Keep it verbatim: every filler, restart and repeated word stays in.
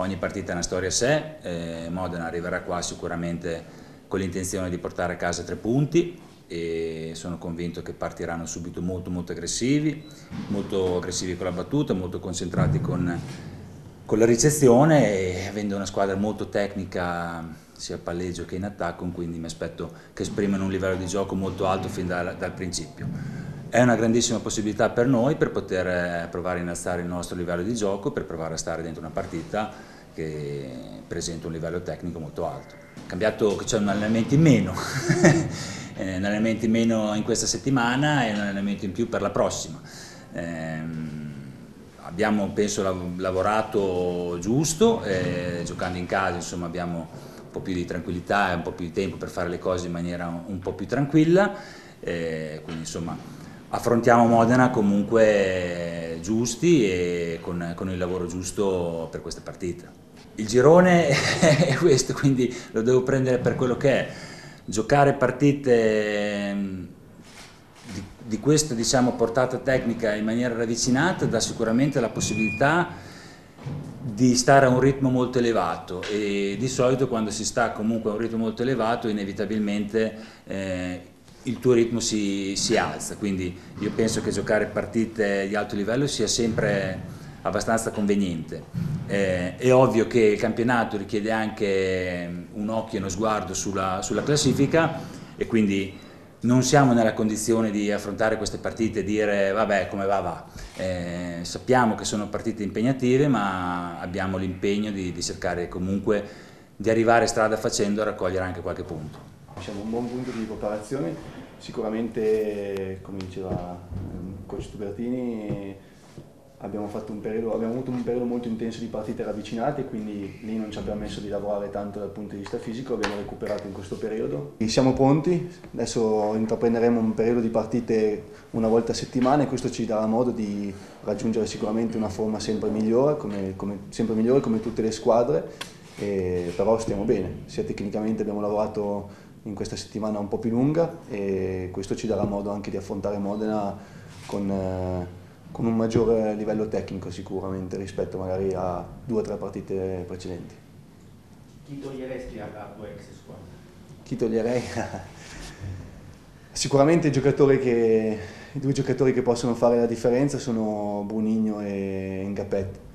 ogni partita è una storia a sé, eh, Modena arriverà qua sicuramente con l'intenzione di portare a casa tre punti e sono convinto che partiranno subito molto molto aggressivi, molto aggressivi con la battuta, molto concentrati con, con la ricezione e avendo una squadra molto tecnica sia a palleggio che in attacco, quindi mi aspetto che esprimano un livello di gioco molto alto fin dal, dal principio. È una grandissima possibilità per noi per poter provare a innalzare il nostro livello di gioco, per provare a stare dentro una partita che presenta un livello tecnico molto alto. È cambiato che c'è un allenamento in meno, un allenamento in meno in questa settimana e un allenamento in più per la prossima. Ehm, abbiamo penso lavorato giusto, eh, giocando in casa insomma abbiamo un po' più di tranquillità e un po' più di tempo per fare le cose in maniera un po' più tranquilla, eh, quindi insomma affrontiamo Modena comunque giusti e con, con il lavoro giusto per questa partita. Il girone è questo, quindi lo devo prendere per quello che è. Giocare partite di, di questa diciamo, portata tecnica in maniera ravvicinata dà sicuramente la possibilità di stare a un ritmo molto elevato e di solito quando si sta comunque a un ritmo molto elevato inevitabilmente eh, il tuo ritmo si, si alza, quindi io penso che giocare partite di alto livello sia sempre abbastanza conveniente. Eh, è ovvio che il campionato richiede anche un occhio e uno sguardo sulla, sulla classifica e quindi non siamo nella condizione di affrontare queste partite e dire vabbè come va va. Eh, sappiamo che sono partite impegnative ma abbiamo l'impegno di, di cercare comunque di arrivare strada facendo a raccogliere anche qualche punto. Siamo un buon punto di preparazione, sicuramente come diceva il coach Tubertini abbiamo, fatto un periodo, abbiamo avuto un periodo molto intenso di partite ravvicinate, quindi lì non ci abbiamo permesso di lavorare tanto dal punto di vista fisico, abbiamo recuperato in questo periodo. Siamo pronti, adesso intraprenderemo un periodo di partite una volta a settimana e questo ci darà modo di raggiungere sicuramente una forma sempre migliore, come, come, sempre migliore come tutte le squadre, e però stiamo bene, sia tecnicamente abbiamo lavorato in questa settimana un po' più lunga e questo ci darà modo anche di affrontare Modena con, eh, con un maggiore livello tecnico sicuramente rispetto magari a due o tre partite precedenti. Chi toglieresti alla tua ex squadra? Chi toglierei? Sicuramente i, giocatori che, i due giocatori che possono fare la differenza sono Brunigno e Ngapet.